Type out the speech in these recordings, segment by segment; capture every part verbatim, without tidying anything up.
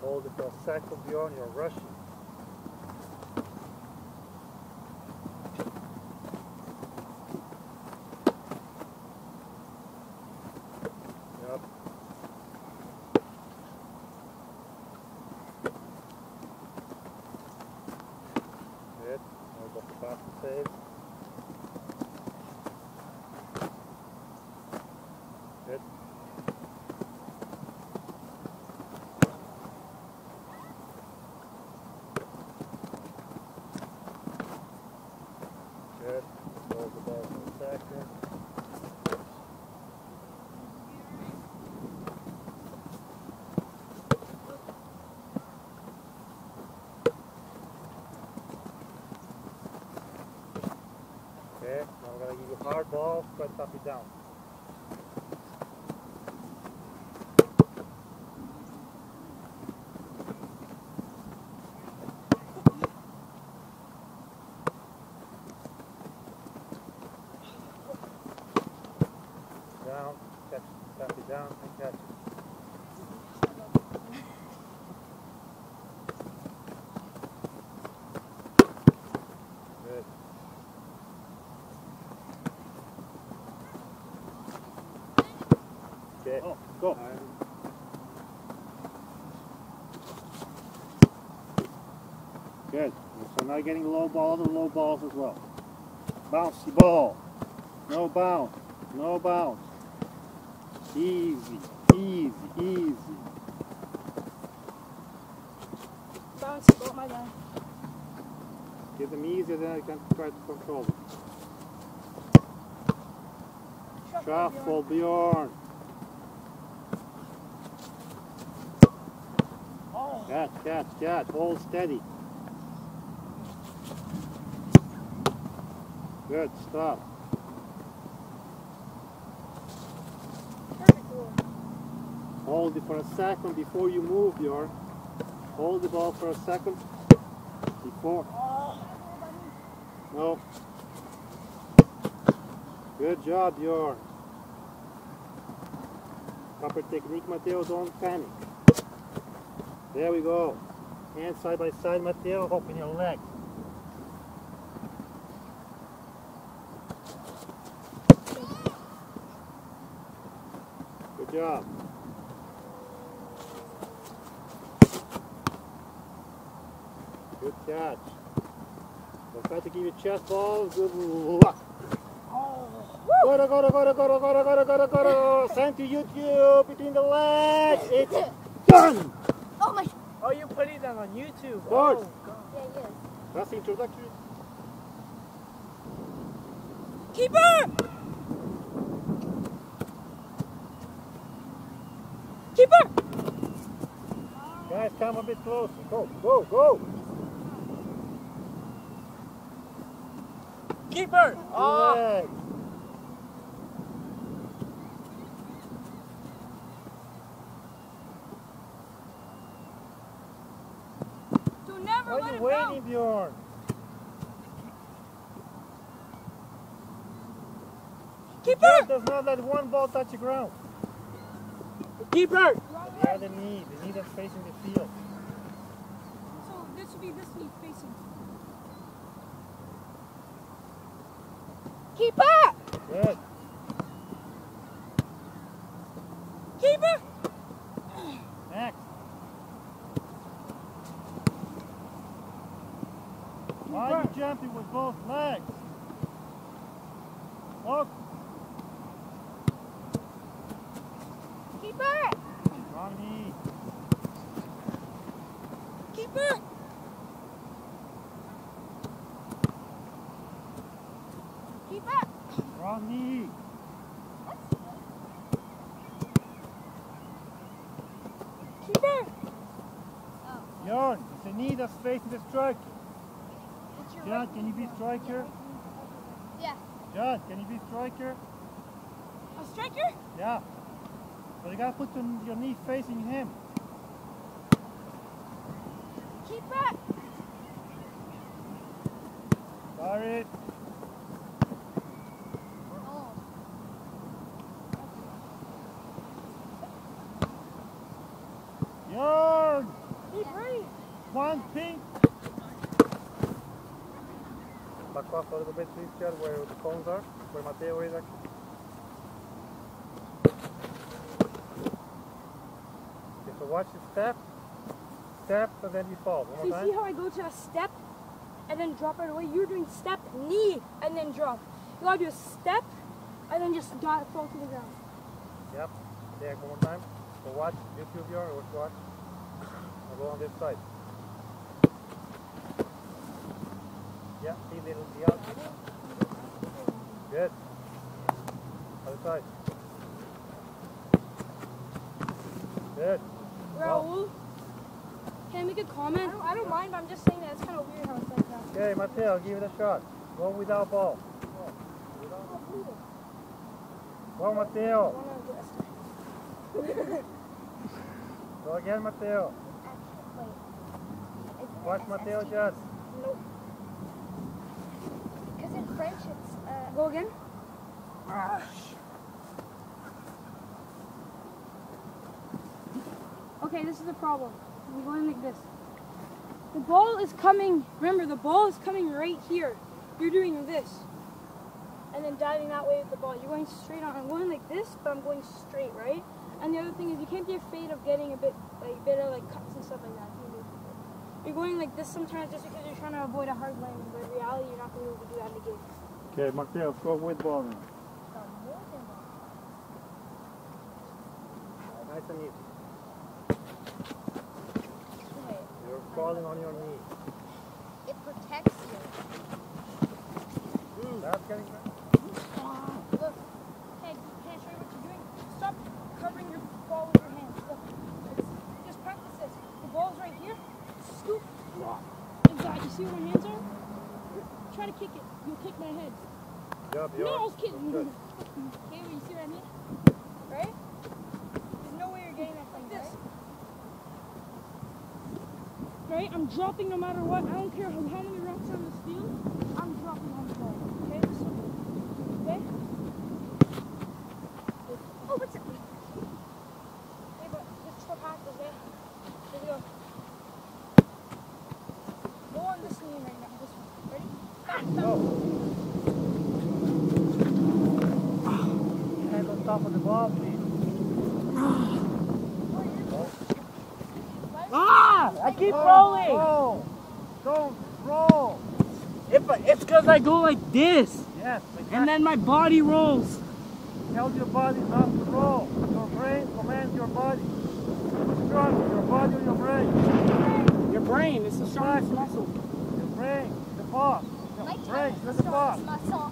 Hold it for a second beyond you're rushing. Yep. Good. Now go for fast and save. Good. Good. Hold the ball for a second. Okay, now I'm going to give you a hard ball, try to tap it down. Down, catch it, tap it down and catch it. Good. Okay, oh, go. Good. So now getting low ball, the low balls as well. Bouncy ball. No bounce. No bounce. Easy, easy, easy. Bouncy ball, my guy. Get them easier, then I can try to control them. Shuffle, Bjorn. Oh. Catch, catch, catch. Hold steady. Good, stop. Hold it for a second before you move, Bjorn. Hold the ball for a second before. No. Good job, Bjorn. Proper technique, Matteo. Don't panic. There we go. Hands side by side, Matteo. Open your legs. Good job. Good catch. Don't try to give you chest balls. Good luck. Go to, go to, go to, go to, go to, go to, go to, go to. Send to YouTube between the legs. It's done. Oh my. Oh, you put it on YouTube. Of course. Oh, God. Yeah, yes. That's the introduction. Keeper! Keeper! Guys, come a bit closer. Go, go, go. Keeper! Oh. Legs. To never Why let are it you waiting, go. Bjorn? Keeper! Bjorn does not let one ball touch the ground. Keeper! The other knee, the knee that's facing the field. So this should be this knee facing. Keeper! Good. Keeper! Next. Why are you jumping with both legs? Look. Keeper! Wrong knee. Keeper! Keeper! Wrong knee. Keeper! Bjorn, it's a knee that's facing the striker. It's your John, can you be striker? Yeah. John, can you be striker? A striker? Yeah. So you gotta put your, your knee facing him. Keeper! Sorry. Oh. Bjorn! a little bit, please, Chad, where the cones are, where Mateo is actually. Okay, so watch the step, step, and then you fall. One So you more see time. how I go to a step and then drop right away? You're doing step, knee, and then drop. You gotta do a step and then just got fall to the ground. Yep. Okay, one more time. So watch, YouTube your, or watch. I'll go on this side. Yeah, see little, the out. Good. Other side. Good. Raul, can I make a comment? I don't, I don't mind, but I'm just saying that it's kind of weird how it's like that. Okay, Mateo, give it a shot. Go without ball. Go, Mateo. Go again, Mateo. Watch Mateo just. Nope. Because in French it's uh, Go again. Okay, this is the problem. We're going like this. The ball is coming, remember the ball is coming right here. You're doing this. And then diving that way with the ball. You're going straight on. I'm going like this, but I'm going straight, right? And the other thing is you can't be afraid of getting a bit like a bit of like cuts and stuff like that. You're going like this sometimes just because you're trying to avoid a hard landing, but in reality you're not going to be able to do that in the game. Okay, Mateo, go with ball now. Nice and easy. You're falling on your knee. it protects you. Mm, that's getting better. Look, hey, can I show you what you're doing? Stop covering your ball with your hands. Look, it's, just practice this. The ball's right here. Scoop. Exactly. You see where my hands are? Try to kick it. You'll kick my head. Job, No, I yours. was kidding. Good. Okay, well, you see what I mean? Right? There's no way you're getting that like this. Right? I'm dropping no matter what. I don't care how, how many rocks on this field. I'm dropping on the ball. Okay? So, okay? Oh, what's it? Hey, but just for practice, okay? Here we go. Go on this knee right now. This one. Ready? Back, back. Go. Hands on top of the ball, please. Ah! I keep Go, rolling. Roll. Don't roll. If I, it's because I go like this, Yes, and then my body rolls. tell your body not to roll. Your brain commands your body. Which one? Your body or your brain? Your brain is the strongest muscle. Your brain, the boss. Your My brain, tongue you're is the the boss. strongest muscle.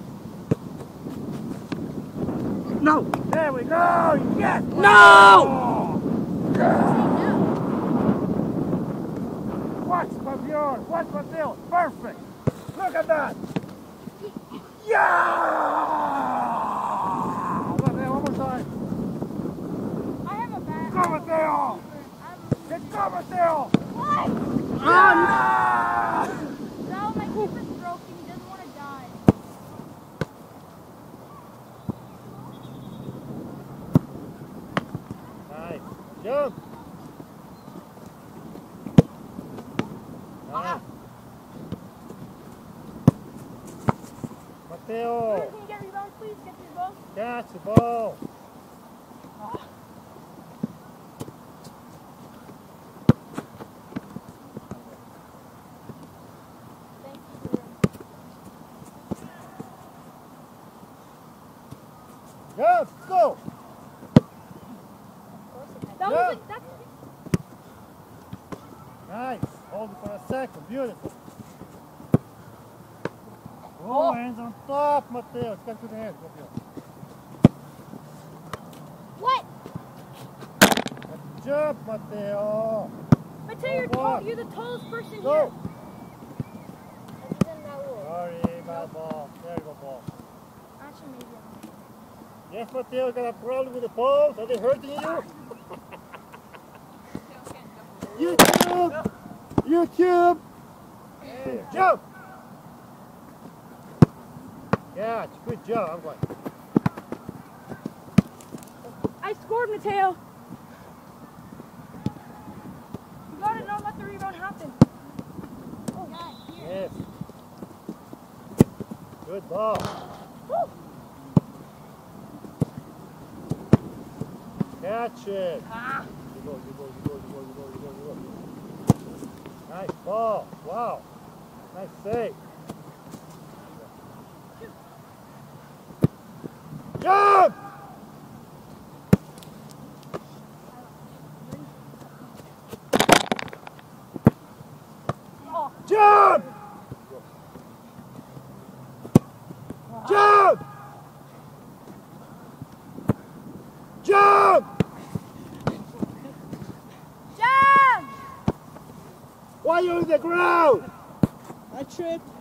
No! There we go. Yes. No! Watch Mateo. Watch Mateo. Perfect. Look at that. Yeah! Mateo, one more time. I have a bad. Go, Mateo. Let's go, Mateo. Ah, Now my keeper's broken. He doesn't want to die. Nice. Jump. Nice. Mateo, Can you get rebounds, please? Get these balls. catch the ball. Thank you. Jump, go. That was Yeah. like that. Nice. Hold it for a second. Beautiful. Oh, Oh. hands on top, Mateo. Get to the head. Go beyond. What? Jump, Mateo. But tell you're Go tall. on. You're the tallest person Go. here. Sorry, bad ball. There you go, ball. Actually, maybe. I'm- Yes, Mateo, you got a problem with the balls? Are they hurting you? YouTube! YouTube! Hey, jump! Catch. Good job. I'm going. I scored, Mateo. You gotta not let the rebound happen. Oh, Yes. Good ball. Catch it. Ah. You go, you go, you go, you go, you go, you go, you go. Nice ball. Wow. Nice save. Jump! Jump! Jump! Jump! Jump! Why are you on the ground? I tripped.